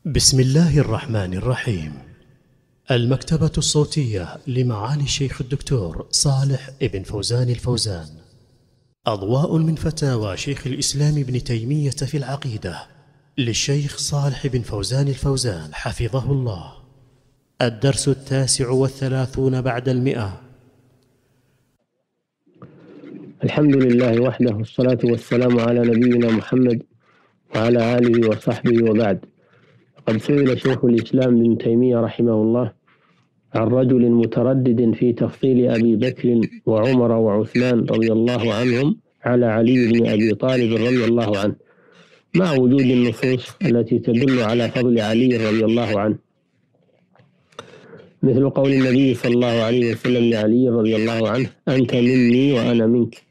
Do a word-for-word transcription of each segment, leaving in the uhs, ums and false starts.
بسم الله الرحمن الرحيم. المكتبة الصوتية لمعالي الشيخ الدكتور صالح ابن فوزان الفوزان. أضواء من فتاوى شيخ الإسلام ابن تيمية في العقيدة للشيخ صالح بن فوزان الفوزان حفظه الله. الدرس التاسع والثلاثون بعد المئة. الحمد لله وحده، والصلاة والسلام على نبينا محمد وعلى آله وصحبه، وبعد. قد سئل شيخ الإسلام ابن تيمية رحمه الله عن رجل متردد في تفضيل أبي بكر وعمر وعثمان رضي الله عنهم على علي بن أبي طالب رضي الله عنه، مع وجود النصوص التي تدل على فضل علي رضي الله عنه، مثل قول النبي صلى الله عليه وسلم لعلي رضي الله عنه: أنت مني وأنا منك،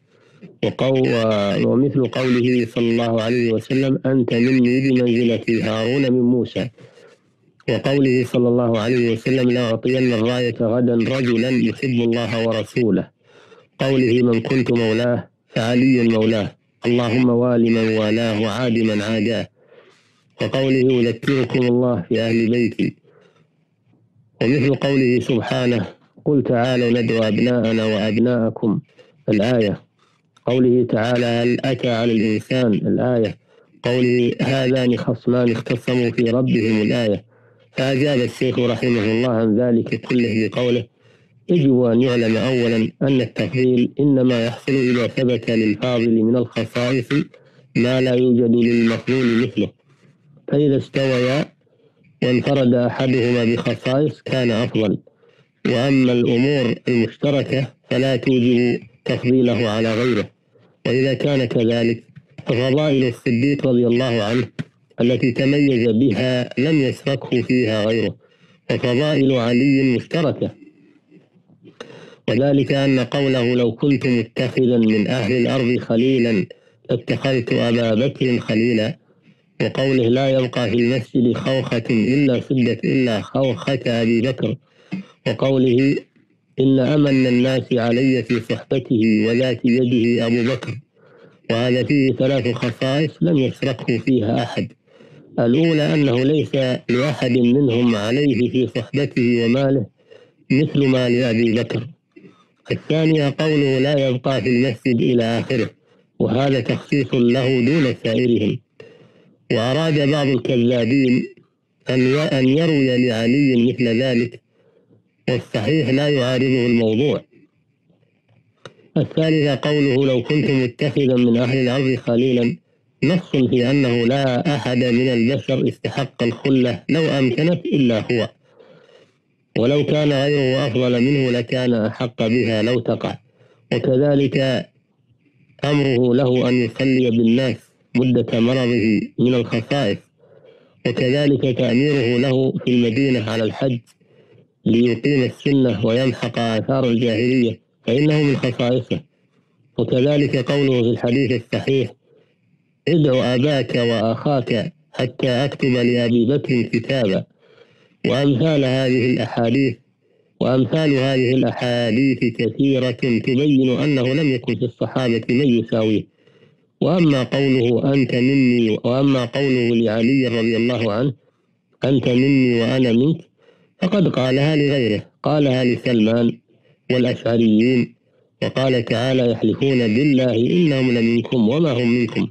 ومثل قوله صلى الله عليه وسلم: أنت مني بمنزلة هارون من موسى، وقوله صلى الله عليه وسلم: لأعطين الراية غدا رجلا يحب الله ورسوله، قوله: من كنت مولاه فعلي مولاه، اللهم وال من والاه وعاد من عاداه، وقوله: أذكركم الله في أهل بيتي، ومثل قوله سبحانه: قل تعالوا ندعو أبناءنا وأبناءكم، الآية، قوله تعالى: هل أتى على الإنسان، الآية، قوله: هذان خصمان اختصموا في ربهم، الآية. فأجاب الشيخ رحمه الله عن ذلك كله بقوله: يجب أن يعلم أولا أن التفضيل إنما يحصل إذا ثبت للفاضل من الخصائص ما لا يوجد للمفضول مثله، فإذا استويا وانفرد أحدهما بخصائص كان أفضل، وأما الأمور المشتركة فلا توجب تفضيله على غيره. وإذا كان كذلك ففضائل الصديق رضي الله عنه التي تميز بها لم يشركه فيها غيره، وفضائل علي مشتركة، وذلك أن قوله: لو كنت متخذا من أهل الأرض خليلا لاتخذت أبا بكر خليلا، وقوله: لا يبقى في المسجد خوخة إلا سدت إلا خوخة أبي بكر، وقوله: إن أمن الناس علي في صحبته وذات يده أبو بكر. وهذا فيه ثلاث خصائص لم يشركه فيها أحد. الأولى أنه ليس لأحد منهم عليه في صحبته وماله مثل ما لأبي بكر. الثانية قوله: لا يبقى في المسجد إلى آخره، وهذا تخصيص له دون سائرهم. وأراد بعض الكذابين أن يروي لعلي مثل ذلك، والصحيح لا يعارضه الموضوع. الثالثة قوله: لو كنت متخذا من أهل الأرض خليلا، نص في أنه لا أحد من البشر استحق الخلة لو أمكنت إلا هو، ولو كان غيره أفضل منه لكان أحق بها لو تقع. وكذلك أمره له أن يصلي بالناس مدة مرضه من الخصائص، وكذلك تأميره له في المدينة على الحج ليقيم السنة ويمحق آثار الجاهلية فإنه من خصائصه. وكذلك قوله في الحديث الصحيح: ادع أباك وأخاك حتى أكتب لأبي بكر كتابا. وأمثال هذه الأحاديث وأمثال هذه الأحاديث كثيرة تبين أنه لم يكن في الصحابة من يساويه. وأما قوله: أنت مني، وأما قوله لعلي رضي الله عنه: أنت مني وأنا منك، فقد قالها لغيره، قالها لسلمان والأشعريين، وقال تعالى: يحلفون بالله إنهم لمنكم وما هم منكم.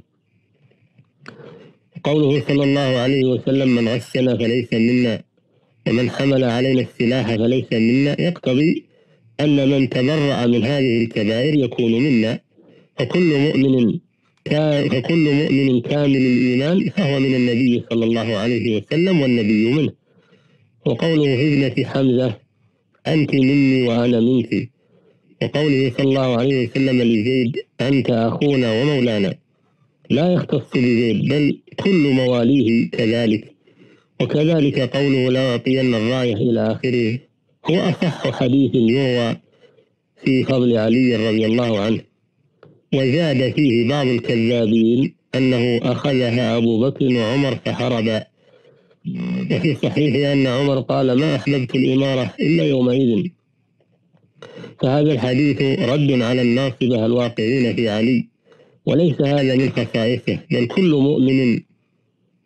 قوله صلى الله عليه وسلم: من غشنا فليس منا، ومن حمل علينا السلاح فليس منا، يقتضي أن من تبرأ من هذه الكبائر يكون منا، فكل مؤمن فكل مؤمن كامل الإيمان فهو من النبي صلى الله عليه وسلم والنبي منه. وقوله في ابنة حمزة: أنت مني وأنا منك، وقوله صلى الله عليه وسلم لزيد: أنت أخونا ومولانا، لا يختص بزيد بل كل مواليه كذلك. وكذلك قوله: لا أعطين الراية إلى آخره هو أصح حديث يروى في فضل علي رضي الله عنه. وزاد فيه بعض الكذابين أنه أخذها أبو بكر وعمر فهربا، وفي الصحيح أن عمر قال: ما أحببت الإمارة إلا يومئذ. فهذا الحديث رد على الناصبة الواقعين في علي، وليس هذا من خصائصه، بل كل مؤمن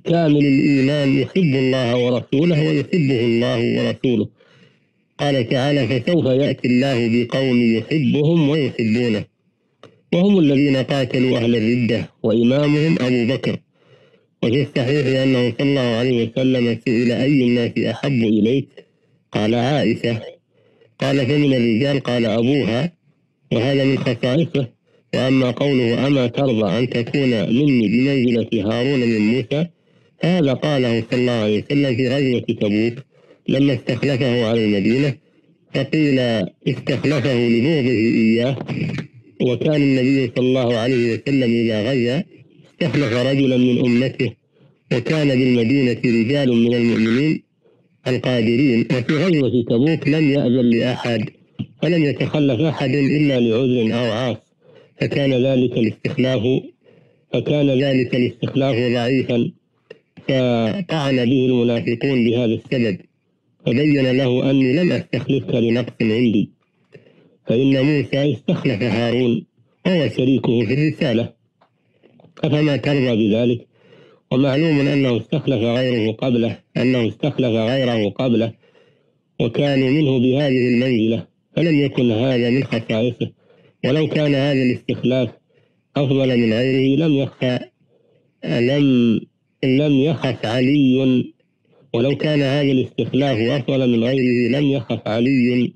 كامل الإيمان يحب الله ورسوله ويحبه الله ورسوله. قال تعالى: فسوف يأتي الله بقوم يحبهم ويحبونه وهم الذين قاتلوا أهل الردة وإمامهم أبو بكر. وفي الصحيح أنه صلى الله عليه وسلم سئل: أي الناس أحب إليك؟ قال: عائشة. قال: فمن الرجال؟ قال: أبوها، وهذا من خصائصه. وأما قوله: أما ترضى أن تكون مني بمنزلة هارون من موسى؟ هذا قاله صلى الله عليه وسلم في غزوة تبوك لما استخلفه على المدينة، فقيل استخلفه لبغضه إياه، وكان النبي صلى الله عليه وسلم إذا غزا استخلف رجلا من أمته، وكان بالمدينة رجال من المؤمنين القادرين. وفي غزوة تبوك لم يأذن لأحد، فلم يتخلف أحد إلا لعذر أو عاص، فكان ذلك الاستخلاف فكان ذلك الاستخلاف ضعيفا، فطعن به المنافقون بهذا السبب، فبين له: أني لم أستخلفك لنقص عندي، فإن موسى استخلف هارون وهو شريكه في الرسالة، أفما ترضى بذلك؟ ومعلوم أنه استخلف غيره قبله أنه استخلف غيره قبله وكانوا منه بهذه المنزلة، فلم يكن هذا من خصائصه. ولو كان هذا الاستخلاف أفضل من غيره لم يخفى لم لم يخف علي ولو كان هذا الاستخلاف أفضل من غيره لم يخف علي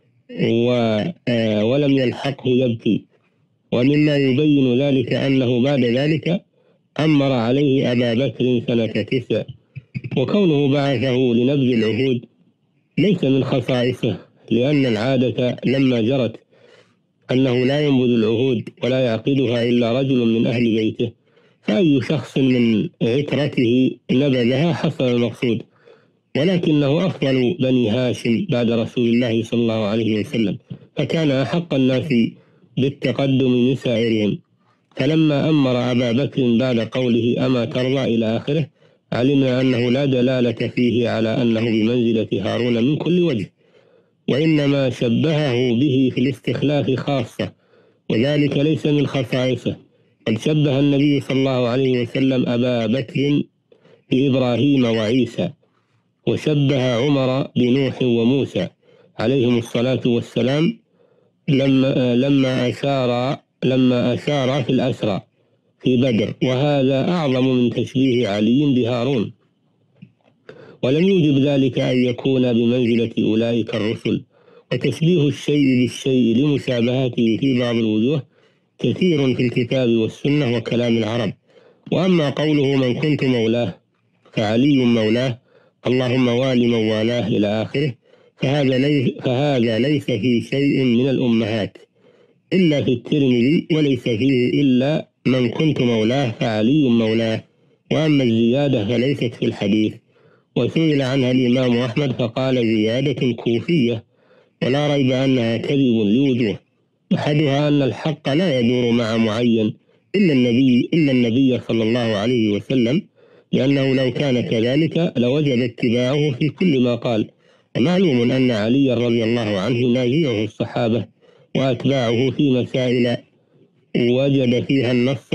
ولم يلحقه يبكي. ومما يبين ذلك أنه بعد ذلك أمر عليه أبا بكر سنة تسع، وكونه بعثه لنبذ العهود ليس من خصائصه، لأن العادة لما جرت أنه لا ينبذ العهود ولا يعقدها إلا رجل من أهل بيته، فأي شخص من عترته نبذها حصل المقصود. ولكنه أفضل بني هاشم بعد رسول الله صلى الله عليه وسلم، فكان أحق الناس بالتقدم من سائرهم. فلما أمر أبا بكر بعد قوله: أما ترضى إلى آخره، علمنا أنه لا دلالة فيه على أنه بمنزلة هارون من كل وجه، وإنما شبهه به في الاستخلاف خاصة، وذلك ليس من خصائصه. قد شبه النبي صلى الله عليه وسلم أبا بكر بإبراهيم وعيسى، وشبه عمر بنوح وموسى عليهم الصلاة والسلام لما لما أشار لما أشار في الأسرى في بدر، وهذا أعظم من تشبيه علي بهارون. ولم يوجب ذلك أن يكون بمنزلة أولئك الرسل. وتشبيه الشيء بالشيء لمشابهته في بعض الوجوه كثير في الكتاب والسنة وكلام العرب. وأما قوله: من كنت مولاه فعلي مولاه، اللهم وال من والاه إلى آخره، فهذا ليس, فهذا ليس في شيء من الأمهات إلا في الترمذي، وليس فيه إلا من كنت مولاه فعلي مولاه، وأما الزيادة فليست في الحديث. وسئل عنها الإمام أحمد فقال: زيادة كوفية، ولا ريب أنها كذب لوجوه. أحدها أن الحق لا يدور مع معين إلا النبي إلا النبي صلى الله عليه وسلم، لأنه لو كان كذلك لوجب اتباعه في كل ما قال. ومعلوم أن علي رضي الله عنه نازعه الصحابة وأتباعه في مسائل وجد فيها النص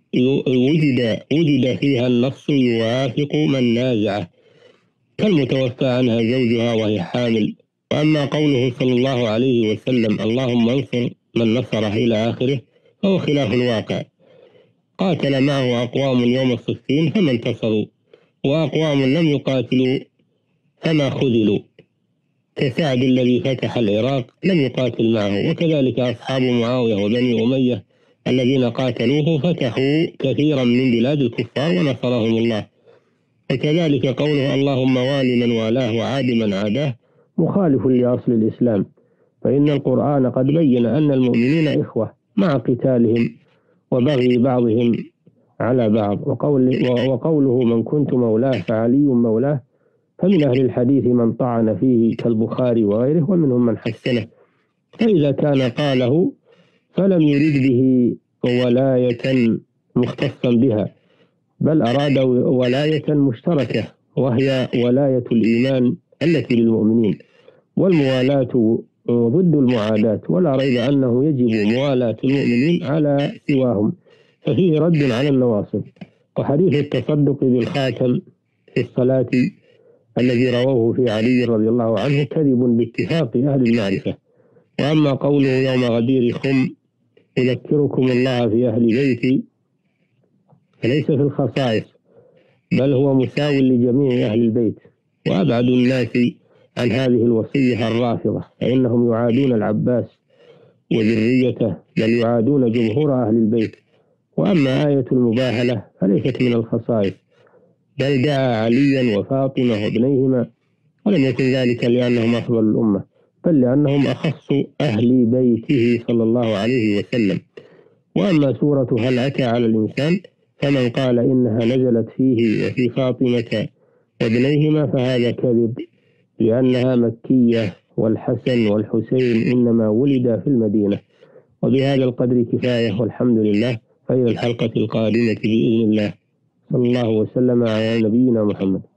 وجد وجد فيها النص يوافق من نازعه، كالمتوفى عنها زوجها وهي حامل. وأما قوله صلى الله عليه وسلم: اللهم انصر من نصره إلى آخره، فهو خلاف الواقع. قاتل معه أقوام يوم الصفين فما انتصروا، وأقوام لم يقاتلوا فما خذلوا، كسعد الذي فتح العراق لم يقاتل معه، وكذلك أصحاب معاوية وبني أمية الذين قاتلوه فتحوا كثيرا من بلاد الكفار ونصرهم الله. وكذلك قوله: اللهم وال من والاه وعاد من عاداه، مخالف لأصل الإسلام، فإن القرآن قد بين أن المؤمنين إخوة مع قتالهم وبغي بعضهم على بعض. وقول وقوله: من كنت مولاه فعلي مولاه، فمن أهل الحديث من طعن فيه كالبخاري وغيره، ومنهم من حسنه. فإذا كان قاله فلم يرد به ولاية مختصا بها، بل أراد ولاية مشتركة، وهي ولاية الإيمان التي للمؤمنين، والموالاة ضد المعاداة، ولا ريب أنه يجب موالاة المؤمنين على سواهم، ففيه رد على النواصب. وحديث التصدق بالخاتم في الصلاة الذي رواه في علي رضي الله عنه كذب باتفاق أهل المعرفة. وأما قوله يوم غدير خم أذكركم الله في أهل بيتي فليس في الخصائص، بل هو مساو لجميع أهل البيت، وأبعد الناس عن هذه الوصية الرافضة، فإنهم يعادون العباس وذريته، بل يعادون جمهور أهل البيت. وأما آية المباهلة فليست من الخصائص، بل دعا عليا وفاطمة وابنيهما، ولم يكن ذلك لأنهم أفضل الأمة، بل لأنهم أخص أهل بيته صلى الله عليه وسلم. وأما سورة هل أتى على الإنسان فمن قال إنها نزلت فيه وفي فاطمة وابنيهما فهذا كذب، لأنها مكية، والحسن والحسين إنما ولدا في المدينة. وبهذا القدر كفاية، والحمد لله. فإلى الحلقة القادمة بإذن الله، صلى الله وسلم على نبينا محمد.